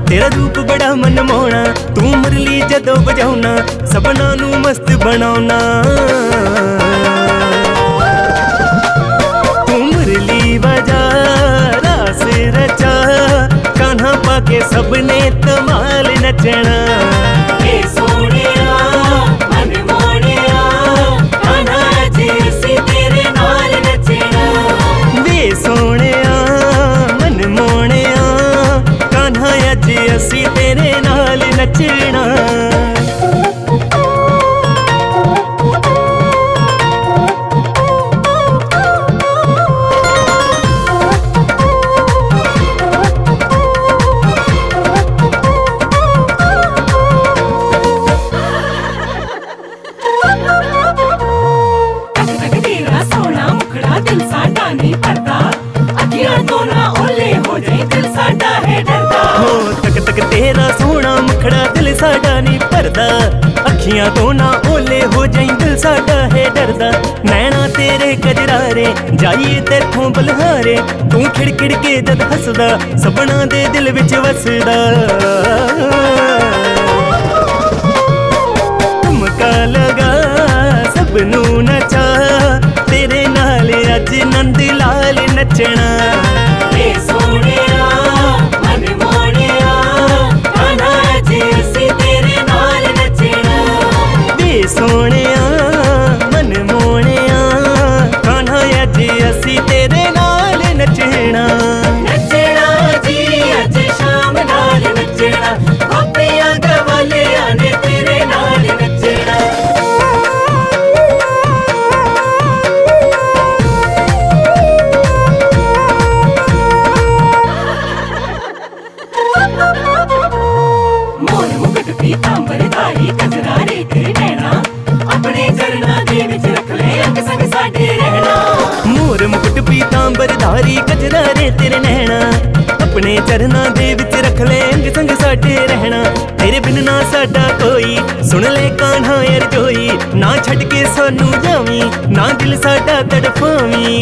तेरा रूप बड़ा मनमोहना, तू मुरली जदों बजाउना सबना नू मस्त बनाउना। तू मुरली बजा रास रचा, कान्हा पाके सबने धमाल नचना। ए सोहणिया मन मोहणिया, कान्हा अज असीं तेरे नाल नचना। वे सोहणिया मन मोहणिया, कान्हा अज असीं तेरे नाल नचना। दिल साडा नहीं भरदा, अखियां तो ना ओले हो जाए, दिल साडा है डरदा। हो तक तक तेरा सोहना मुखड़ा दिल साडा नहीं भरदा, अखियां तो ना ओले हो जाई, दिल साडा है डरदा। नैना तेरे कजरारे जाइए तेथों बलहारे, तू खिड़खिड़ के जद हसदा सबना दे दिल विच वसदा। तुमका लगा सबनू नचा, तेरे नाल अज नंद लाल नचना। ए सोहणिया मन मोहणिया, कान्हा अज असीं तेरे नाल नचना। वे सोहणिया मन मोहणिया, कान्हा अज असीं तेरे नाल नचना। नचना जी अज शाम नाल नचना, गोपियां गवालियां ने तेरे नाल नचना। मोर मुकुट पीतांबरधारी कजरारे तेरे नैना, अपने चरना दे विच रख ले अंग संग साडे रहना। मोर मुकुट पीतांबरधारी कजरारे तेरे नैना, अपने चरना दे विच रख ले अंग संग साडे रहना। तेरे बिन ना साडा कोई, सुन ले कान्हा अरजोई, ना छड़ के सानू जावी, ना दिल साडा तड़फावी।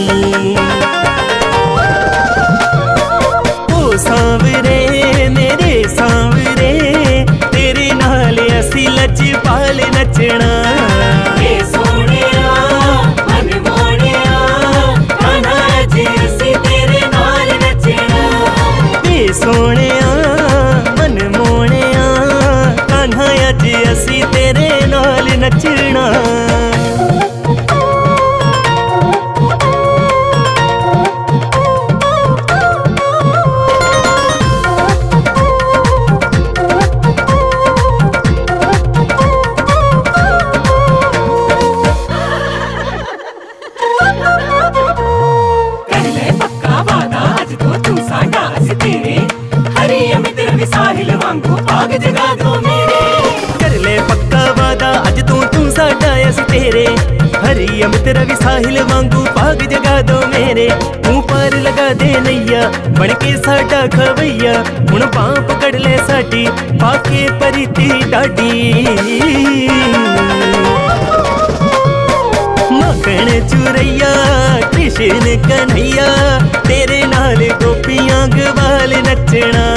ओ सांवरे मेरे सांवरे, तेरे नाल असी लजपाल नचना। ए सोहणिया मन मोहणिया, कान्हा अज असीं तेरे नाल नचना। वे सोहणिया मन मोहणिया, कान्हा अज असी तेरे नाल नचना। कर ले पक्का वादा अज तो तू साडा असीं तेरे, हरी अमित रवि साहिल वांगू भाग जगा दो मेरे। कर ले पक्का वादा अज तू साडा असीं तेरे, हरी अमित रवि साहिल वांगू भाग जगा दो मेरे। तू पार लगा दे नैया बन के साडा खवैया, हुण बां पकड़ ले साडी पाके परिती डाडी। मखण चुरैया कृष्ण कन्हैया, तेरे नाल गोपियां गवाल नचना।